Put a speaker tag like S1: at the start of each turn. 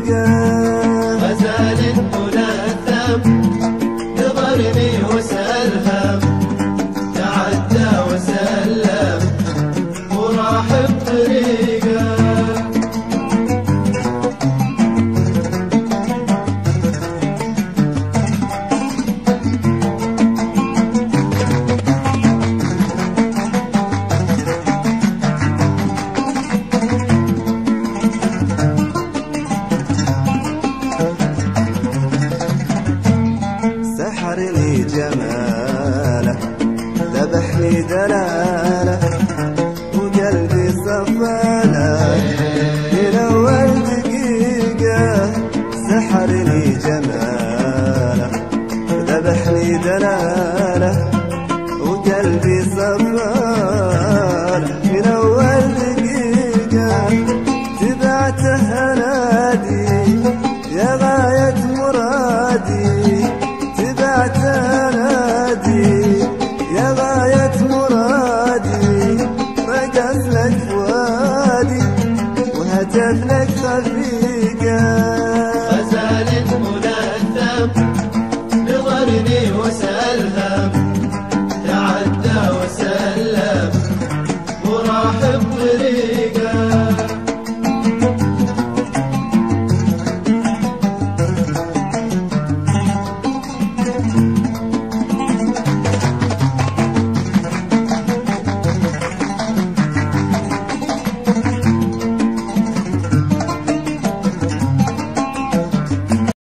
S1: غزال ملثم نظرني وسلهم، تعدى وسلم وراح بطريقه.
S2: سحرني جماله ذبحني دلاله وقلبي صفاله من اول دقيقه. سحرني جماله ذبحني دلاله وقلبي صفاله من اول دقيقه. تبعته انادي